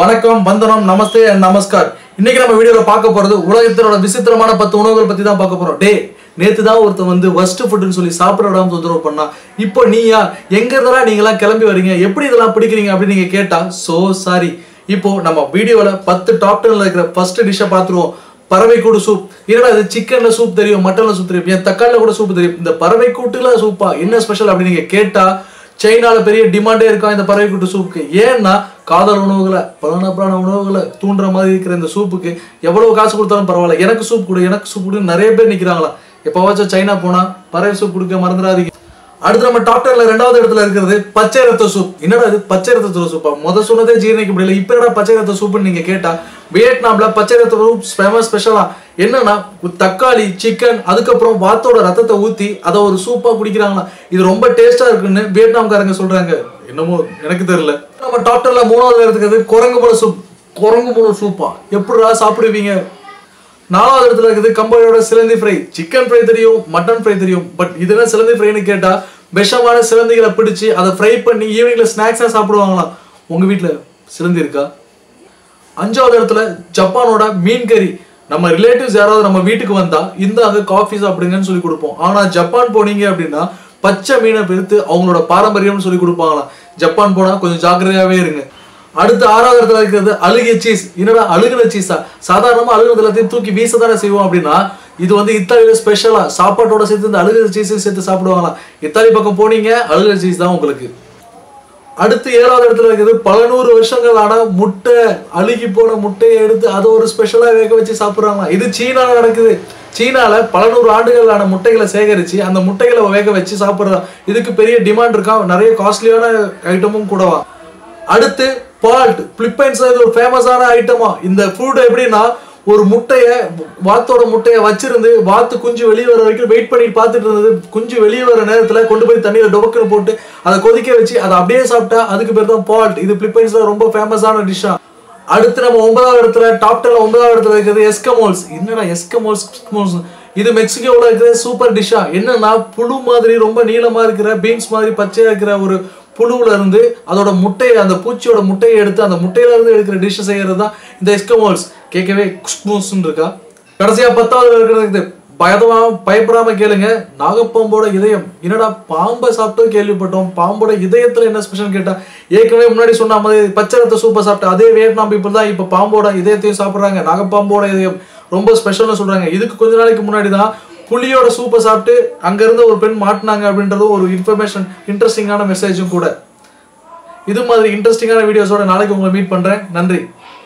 வணக்கம் வந்தனம் நமஸ்தே and நமஸ்கார். இன்னைக்கு நம்ம வீடியோல பார்க்க போறது உலகத்தோட விசித்திரமான 10 உணவுகள் பத்தி தான் பார்க்க போறோம். டே நேத்து தான் ஒருத்தன் வந்து worst food ன்னு சொல்லி சாப்பிட விடாம தொந்தரவு பண்ணா. இப்போ நீயா எங்க இருந்தடா நீங்கலாம் கிளம்பி வரீங்க? எப்படி இதெல்லாம் பிடிக்கிறீங்க அப்படி நீங்க கேட்டா சோ சாரி. இப்போ நம்ம வீடியோல 10 டாப் 10ல இருக்கிற ஃபர்ஸ்ட் டிஷ்ஷை பாத்துருவோம். பறவை கூடு சூப். என்னடா இது சிக்கன்ல சூப் தெரியும், மட்டன்ல சூப் தெரியும், ஏன் தக்காளில கூட சூப் தெரியும். இந்த பறவை கூட்டுல சூப்பா என்ன ஸ்பெஷல் அப்படி நீங்க கேட்டா சைனால பெரிய டிமாண்டே இருக்கா இந்த பறவை கூட்டு சூப்புக்கு. ஏன்னா காதல் உணவுகளை பலனப்படான உணவுகளை தூண்டுற மாதிரி இருக்கிற இந்த சூப்புக்கு எவ்வளவு காசு கொடுத்தாலும் பரவாயில்ல, எனக்கு சூப் கொடு நிறைய பேர் நிக்கிறாங்களா. எப்பவாச்சும் சைனா போனா பறவை சூப் கொடுக்க மறந்துடாதீங்க. அடுத்து நம்ம டாப் 10ல ரெண்டாவது இடத்துல இருக்கிறது பச்சை ரத்த சூப். என்னடா இது பச்சை ரத்த சூப்பா? முத சொன்னதே ஜீரணிக்க முடியல, இப்ப என்னடா பச்சை ரத்த சூப்னு நீங்க கேட்டா வியட்நாம்ல பச்சை ரத்த சூப் ஃபேமஸ் ஸ்பெஷலா. என்னன்னா தக்காளி சிக்கன் அதுக்கப்புறம் வாத்தோட ரத்தத்தை ஊத்தி அதை ஒரு சூப்பா குடிக்கிறாங்களா. இது ரொம்ப டேஸ்டா இருக்குன்னு வியட்நாம்காரங்க சொல்றாங்க. என்னமோ எனக்கு தெரியல. நம்ம டாப் 10ல மூணாவது இருக்கிறது குரங்கு முளை சூப். குரங்கு முளை சூப்பா எப்படிடா சாப்பிடுவீங்க? நாலாவது இடத்துல இருக்குது கம்போடியாவோட சிலந்தி ஃப்ரை. சிக்கன் ஃப்ரை தெரியும், மட்டன் ஃப்ரை தெரியும், பட் இதுல சிலந்தி ஃப்ரைன்னு கேட்டா விஷமான சிலந்திகளை பிடிச்சி அதை ஃப்ரை பண்ணி ஈவினிங்ல ஸ்நாக்ஸா சாப்பிடுவாங்களாம். உங்க வீட்டுல சிலந்தி இருக்கா? அஞ்சாவது இடத்துல ஜப்பானோட மீன் கறி. நம்ம ரிலேட்டிவ்ஸ் யாராவது நம்ம வீட்டுக்கு வந்தா இந்தாங்க காஃபி சாப்பிடுங்கன்னு சொல்லி கொடுப்போம். ஆனா ஜப்பான் போனீங்க அப்படின்னா பச்சை மீனை பிரித்து அவங்களோட பாரம்பரியம்னு சொல்லி கொடுப்பாங்களாம். ஜப்பான் போனா கொஞ்சம் ஜாக்கிரதையாவே இருங்க. அடுத்து ஆறாவது இடத்துல இருக்கிறது அழுகிய சீஸ். என்னடா அழுகுன சீஸா? சாதாரணமா அழுகுனது எல்லாத்தையும் தூக்கி வீச தானே செய்வோம். அப்படின்னா இது வந்து இத்தாலியில ஸ்பெஷலா சாப்பாட்டோட சேர்த்து இந்த அழுகிற சீஸை சேர்த்து சாப்பிடுவாங்களாம். இத்தாலி பக்கம் போனீங்க அழுகிற சீஸ் தான் உங்களுக்கு. அடுத்து ஏழாவது இடத்துல இருக்குது பல 100 வருஷங்கள் ஆனா முட்டை, அழுகி போன முட்டையை எடுத்து அதை ஒரு ஸ்பெஷலா வேக வச்சு சாப்பிடுறாங்களா. இது சீனால நடக்குது. சீனால பல 100 ஆண்டுகளான முட்டைகளை சேகரிச்சு அந்த முட்டைகளை வேக வச்சு சாப்பிடுறாங்க. இதுக்கு பெரிய டிமாண்ட் இருக்கா, நிறைய காஸ்ட்லியான ஐட்டமும் கூடவா. அடுத்து பால்ட். பிலிப்பைன்ஸ்ல இது ஒரு ஃபேமஸான ஐட்டமா. இந்த ஃபுட் எப்படின்னா ஒரு முட்டையை வாத்தோட முட்டையை வச்சிருந்து வாத்து குஞ்சு வெளியே வர வரைக்கும் வெயிட் பண்ணி பார்த்துட்டு இருந்தது. குஞ்சு வெளியே வர நேரத்துல கொண்டு போய் தண்ணியில டொபக்குன்னு போட்டு அதை கொதிக்க வச்சு அதை அப்படியே சாப்பிட்டா அதுக்கு பேர் தான் பால்ட். இது பிலிப்பைன்ஸ்ல ரொம்ப ஃபேமஸான டிஷ்ஷா. அடுத்து நம்ம 9வது இடத்துல டாப் 10ல 9வது இடத்துல இருக்கிறது எஸ்கமோல்ஸ். என்னடா எஸ்கமோல்ஸ்? இது மெக்சிகோல இருக்கிற சூப்பர் டிஷ்ஷா. என்னன்னா புழு மாதிரி ரொம்ப நீளமா இருக்கிற பீன்ஸ் மாதிரி பச்சையா இருக்கிற ஒரு புழுவுல இருந்து அதோட முட்டையை அந்த பூச்சியோட முட்டையை எடுத்து அந்த முட்டையில இருந்து எடுக்கிற டிஷ் செய்யறது தான் இந்த எஸ்கமோல்ஸ். கேட்கவே குஸ்மோஸ்ன்னு இருக்கா. கடைசியா 10வது இருக்கிறது பயப்படாம கேளுங்க, நாகப்பாம்போட இதயம். என்னடா பாம்பை சாப்பிட்டு கேள்விப்பட்டோம், பாம்போட இதயத்துல என்ன ஸ்பெஷல் கேட்டா ஏற்கனவே முன்னாடி சொன்ன மாதிரி பச்சை ரத்த சூப்பை சாப்பிட்டு அதே வியட்நாம் பீப்புள் தான் இப்ப பாம்போட இதயத்தையும் சாப்பிடுறாங்க. நாகப்பாம்போட இதயம் ரொம்ப ஸ்பெஷல்னு சொல்றாங்க. இதுக்கு கொஞ்ச நாளைக்கு முன்னாடி தான் புலியோட சூப்பை சாப்பிட்டு அங்க இருந்து ஒரு பெண் மாட்டினாங்க அப்படின்றது ஒரு இன்ஃபர்மேஷன், இன்ட்ரெஸ்டிங்கான மெசேஜும் கூட. இது மாதிரி இன்ட்ரெஸ்டிங்கான வீடியோஸோட நாளைக்கு உங்களை மீட் பண்றேன். நன்றி.